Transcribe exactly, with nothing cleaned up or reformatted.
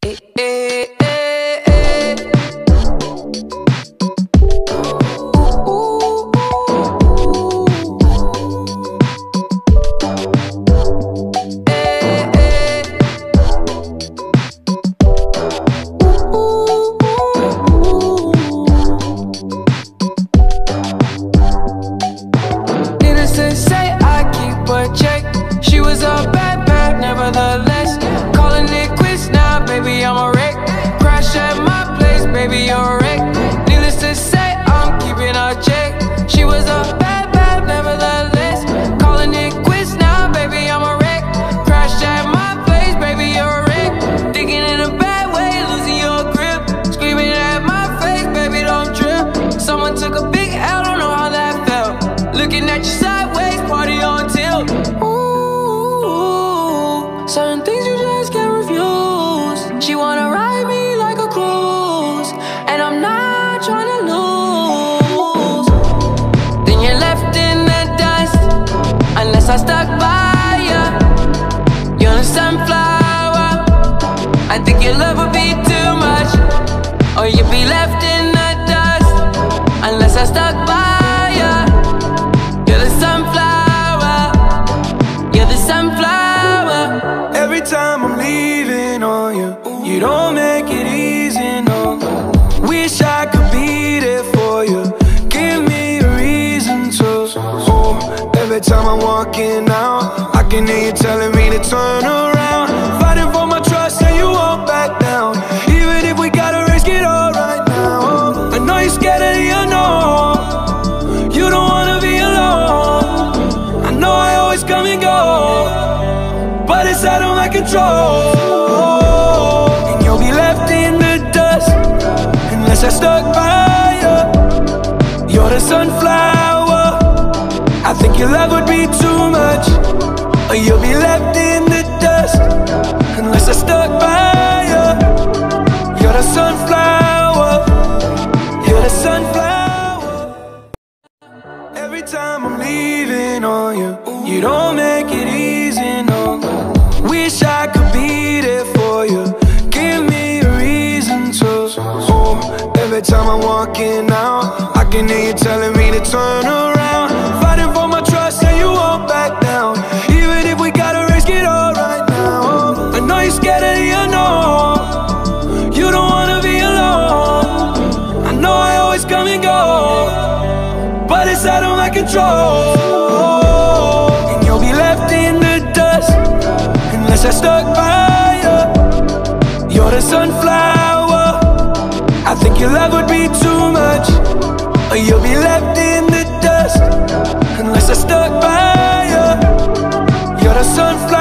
Certain things you just can't refuse. She wanna ride me like a cruise, and I'm not trying to lose. Then you're left in the dust, unless I stuck by ya. You're a sunflower. I think your love would be too much, or you'd be left in the dust, unless I stuck by ya. You're the sunflower. You're the sunflower. Every time I'm leaving on you, you don't make it easy, no. Wish I could be there for you, give me a reason to. Oh, every time I'm walking out, I can hear you telling me to turn around. Fighting for my trust and you won't back down. Even if we gotta risk it all right now. I know you're scared of the unknown, you don't wanna be alone. I know I always come and go, but it's out of my control. And you'll be left in the dust, unless I stuck by you. You're the sunflower. I think your love would be too much, or you'll be left in the dust, unless I stuck by you. You're the sunflower. You're the sunflower. Every time I'm leaving on you, you don't make it easy, no. Wish I could be there for you, give me a reason to. Oh, every time I'm walking out, I can hear you telling me to turn around. Fighting for my trust and you won't back down. Even if we gotta risk it all right now. I know you're scared of the unknown, you don't wanna be alone. I know I always come and go, but it's out of my control. And you'll be left in the dust, unless I stuck by you. You're the sunflower. I think your love would be too much, or you'll be left in the dust, unless I stuck by you. You're the sunflower.